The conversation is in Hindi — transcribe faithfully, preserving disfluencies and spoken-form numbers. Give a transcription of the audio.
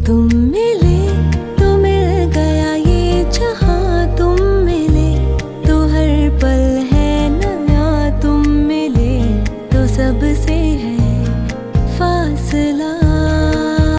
तुम मिले तो मिल गया ये जहां, तुम मिले तो हर पल है नया, तुम मिले तो सबसे है